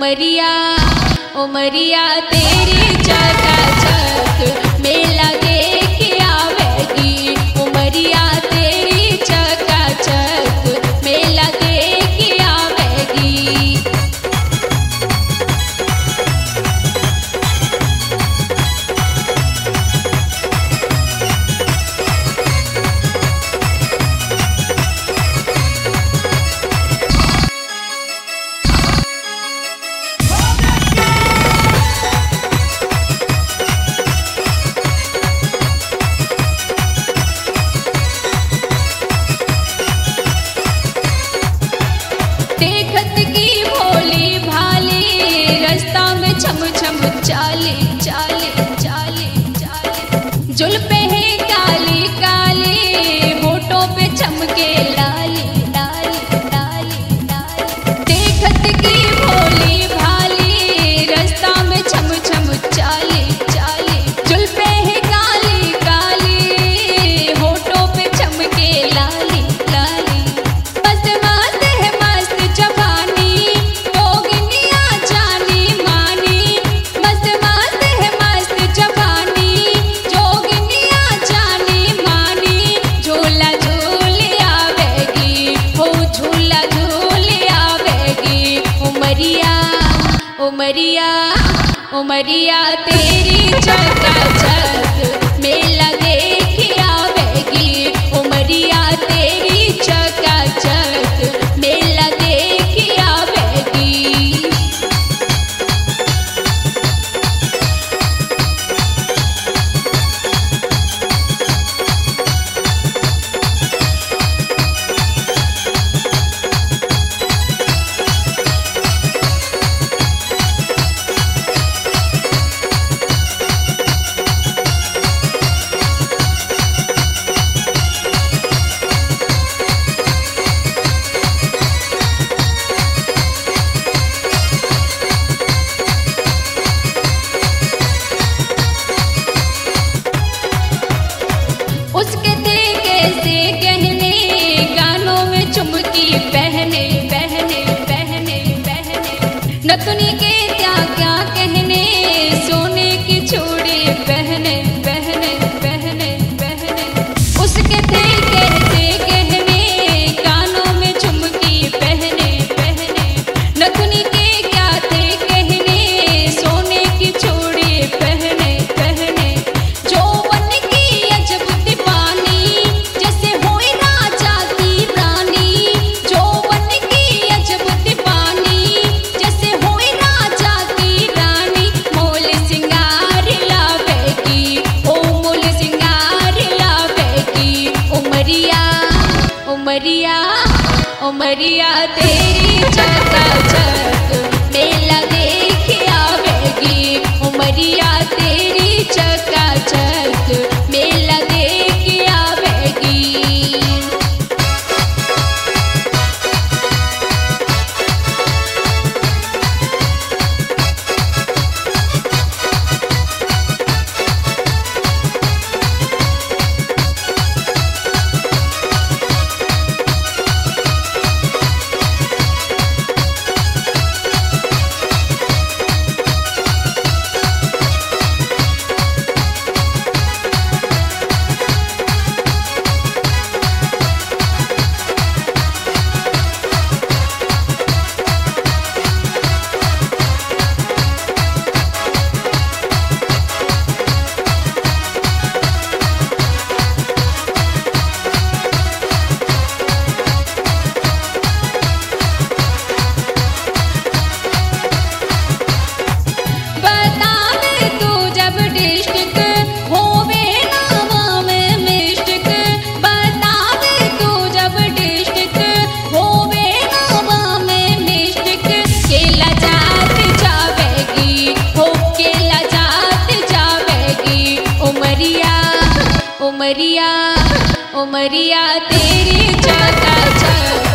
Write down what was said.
उमरिया उमरिया तेरी चकाचक मेला देख आवेगी। उमरिया तेरी चकाचक मेला देख आवेगी। देखत की भोली भाली रास्ता में छम छम चाली चाली चाली चाली। जुल्फे है काली काली होठों पे चमके लाली लाली लाली लाली। देखत की भोली भाली रास्ता में छम छम चाली चाली। जुल्फे है काली काली होठों पे चमके लाली लाली। उमरिया उमरिया तेरी चकाचक मेला देख आवेगी। उमरिया तेरी चकाचक मेला देख आवेगी। उसके दिल कैसे कहने गानों में चुमकी बहने बहने बहने बहने। नथुनी के क्या क्या कहने सोने की चूड़ी बहने बहने बहने बहने। उसके दिल कैसे कहने गानों में चुमकी बहने बहने। नथुनी के क्या थे कहने सोने की चूड़ी बहने बहने। जो बन की अजब उमरिया उमरिया तेरी चकाचक मेला देख आवेगी। उमरिया तेरी चकाचक मेला देख आवेगी। उमरिया उमरिया तेरी चकाचक